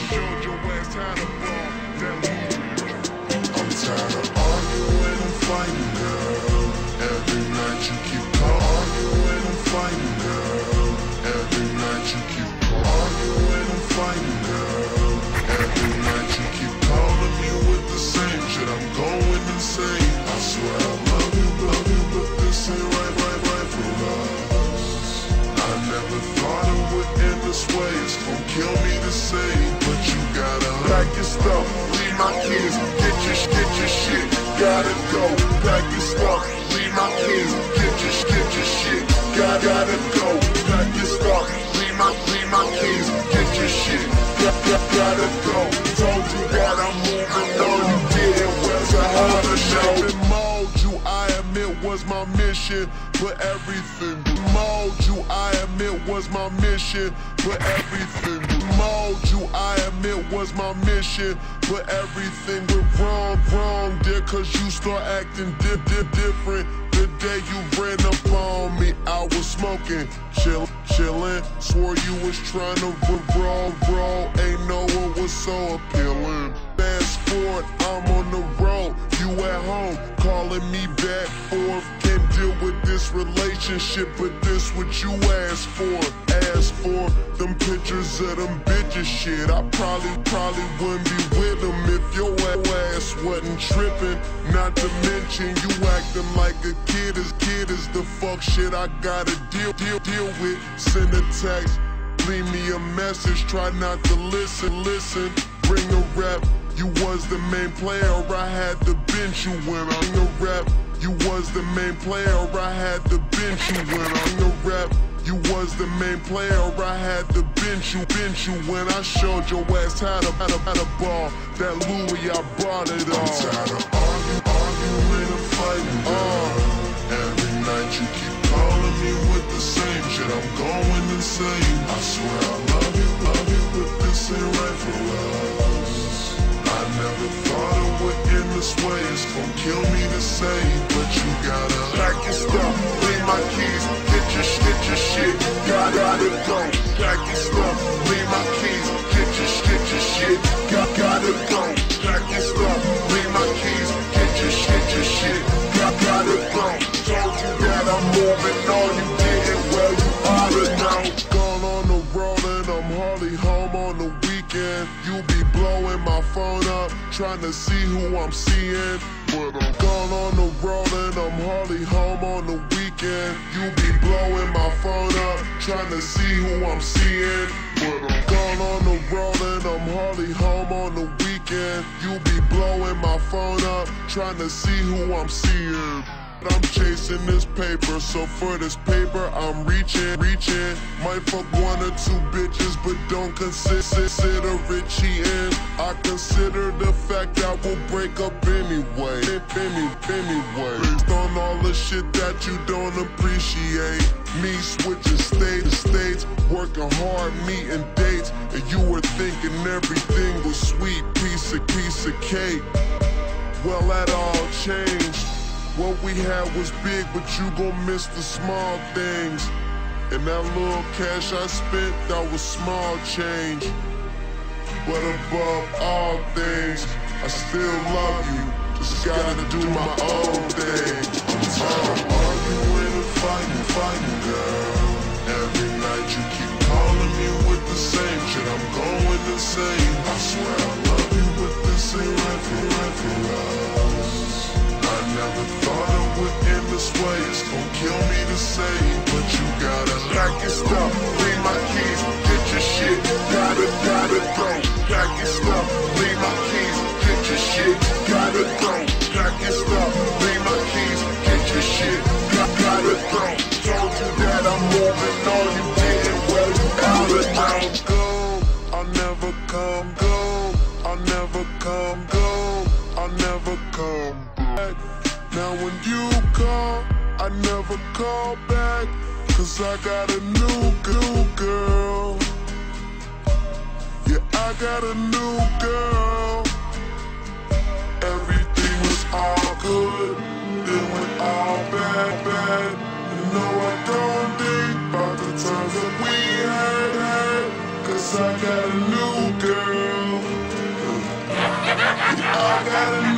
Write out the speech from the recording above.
showed your ass how to ball. I'm tired of arguing and fighting, girl. Every night you keep arguing and fighting, girl. Every night you keep arguing and fighting, girl. Every night you keep calling me with the same shit. I'm going insane. I swear I love you, but this ain't right for us. I never thought it would end this way. It's gonna kill me to say, but you gotta pack your stuff, leave my kids, get your shit, gotta go. Pack your stuff, leave my kids, get your shit, gotta go. Pack your stuff, leave my kids, get your shit, gotta go. Told you that I'm moving on, you didn't. Where's the harder show? Mold you, I admit was my mission, but everything mold you, I admit was my mission, but everything mold you, I admit was my mission, but everything went wrong, dear, cause you start acting different. The day you ran up on me, I was smoking, chillin', swore you was trying to roll, ain't know what was so appealing. Fast forward, I'm on the road, you at home, calling me back forth. Can't deal with this relationship, but this what you asked for. Asked for them pictures of them bitches shit. I probably wouldn't be with them if your ass wasn't tripping. Not to mention you acting like a kid is the fuck shit I gotta deal with. Send a text, leave me a message, try not to listen. Bring a rep, you was the main player, I had to bench you when I'm the rep. You was the main player, I had to bench you when I'm the rep. You was the main player, I had to bench you when I showed your ass how to ball. That Louis, I brought it all. I'm tired of arguing and fighting, every night you keep calling me with the same shit. I'm going insane. I swear I love you, but this ain't right for us. I never thought it would end this way. It's gonna kill me to say, but you gotta pack your stuff, leave my keys, get your shit, gotta go. Pack your stuff, leave my keys, get your shit, gotta go. Pack your stuff, leave my keys, get your shit, gotta go. Told you that I'm moving on, you didn't, well you oughta know. Gone on the road and I'm hardly home on the weekend. You be blowing my phone up, trying to see who I'm seeing. But I'm gone on the road and I'm hardly home on the weekend. You be blowing my phone up, trying to see who I'm seeing. But I'm gone on the road and I'm hardly home on the weekend. You be blowing my phone up, trying to see who I'm seeing. I'm chasing this paper, so for this paper I'm reaching. Might fuck one or two bitches, but don't consider it cheating. I consider the fact I will break up anyway. Based on all the shit that you don't appreciate. Me switching state to states, working hard, meeting dates, and you were thinking everything was sweet, piece of cake. Well, that all changed. What we had was big, but you gon' miss the small things. And that little cash I spent, that was small change. But above all things, I still love you. Just gotta do my own thing. I'm tired of arguing and fighting, girl. Every night you keep calling me with the same shit. I'm going insane. I swear I love you, but this ain't right for us. I never thought it would end this way. It's gon' kill me to say, but you gotta pack your stuff, leave my keys, get your shit, gotta go. Pack your stuff, leave my keys, get your shit, gotta go. Pack your stuff, leave my keys, get your shit, gotta go. Told you that I'm moving on, you didn't, well you gotta know. Gone, I'll never come, gone, I'll never come, gone, I'll never come back. Now when you call, I never call back, cause I got a new girl. Yeah, I got a new girl. Everything was all good, then went all bad. You know I don't think about the times that we had, cause I got a new girl. I got a